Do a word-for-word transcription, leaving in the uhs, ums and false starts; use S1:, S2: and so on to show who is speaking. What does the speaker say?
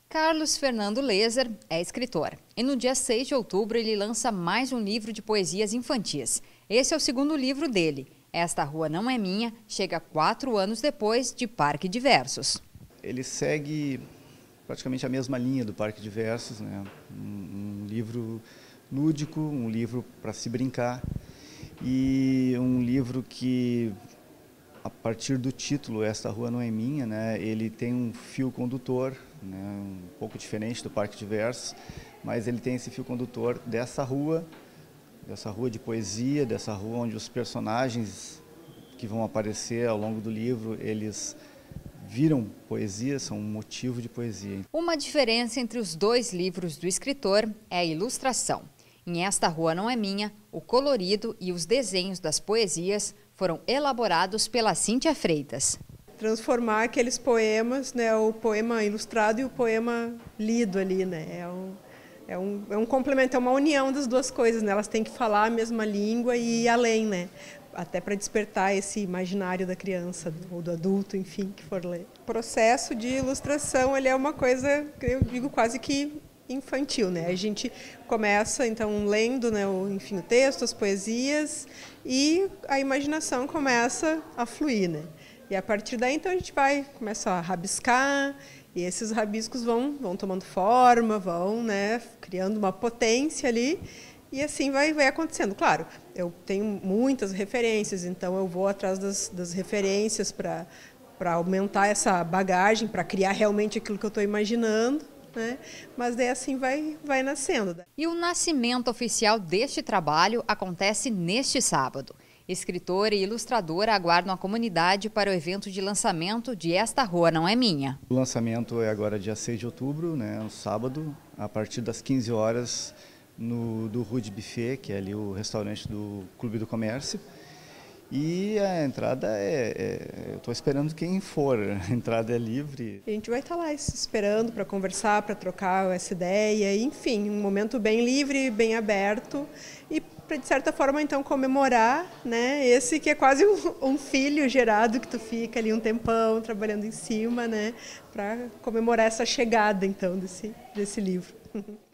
S1: Carlos Fernando Leser é escritor e no dia seis de outubro ele lança mais um livro de poesias infantis. Esse é o segundo livro dele. Esta Rua Não É Minha chega quatro anos depois de Parque de Versos.
S2: Ele segue praticamente a mesma linha do Parque de Versos, né? Um, um livro lúdico, um livro para se brincar e um livro que, a partir do título Esta Rua Não É Minha, né, ele tem um fio condutor, né, um pouco diferente do Parque de Versos, mas ele tem esse fio condutor dessa rua, dessa rua de poesia, dessa rua onde os personagens que vão aparecer ao longo do livro, eles viram poesia, são um motivo de poesia.
S1: Uma diferença entre os dois livros do escritor é a ilustração. Em Esta Rua Não É Minha, o colorido e os desenhos das poesias foram elaborados pela Cíntia Freitas.
S3: Transformar aqueles poemas, né, o poema ilustrado e o poema lido ali, né, é um, é um, é um complemento, é uma união das duas coisas, né, elas têm que falar a mesma língua e ir além, né, até para despertar esse imaginário da criança ou do adulto, enfim, que for ler. O processo de ilustração, ele é uma coisa, eu digo, quase que infantil, né? A gente começa então lendo, né, o, enfim, o texto, as poesias, e a imaginação começa a fluir, né? E a partir daí então a gente vai começa a rabiscar e esses rabiscos vão vão tomando forma, vão, né, criando uma potência ali e assim vai vai acontecendo. Claro, eu tenho muitas referências, então eu vou atrás das, das referências para para aumentar essa bagagem, para criar realmente aquilo que eu estou imaginando. Né? Mas daí assim vai, vai nascendo.
S1: E o nascimento oficial deste trabalho acontece neste sábado. Escritora e ilustradora aguardam a comunidade para o evento de lançamento de Esta Rua Não É Minha.
S2: O lançamento é agora dia seis de outubro, né, um sábado, a partir das quinze horas, no do Rude Buffet, que é ali o restaurante do Clube do Comércio. E a entrada é, é eu estou esperando quem for, a entrada é livre.
S3: A gente vai estar lá esperando para conversar, para trocar essa ideia, enfim, um momento bem livre, bem aberto e para, de certa forma, então comemorar, né, esse que é quase um, um filho gerado que tu fica ali um tempão trabalhando em cima, né, para comemorar essa chegada então desse, desse livro.